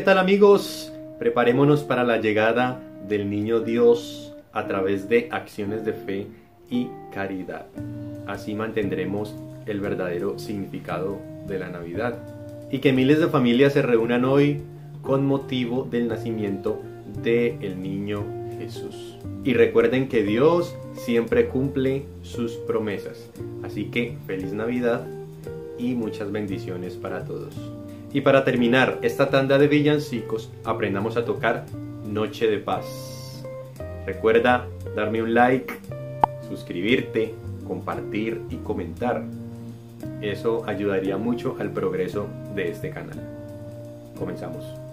tal amigos? Preparémonos para la llegada del niño Dios a través de acciones de fe y caridad. Así mantendremos el verdadero significado de la Navidad. Y que miles de familias se reúnan hoy con motivo del nacimiento del niño Jesús. Y recuerden que Dios siempre cumple sus promesas. Así que feliz Navidad y muchas bendiciones para todos. Y para terminar esta tanda de villancicos, aprendamos a tocar Noche de Paz. Recuerda darme un like, suscribirte, compartir y comentar. Eso ayudaría mucho al progreso de este canal. Comenzamos.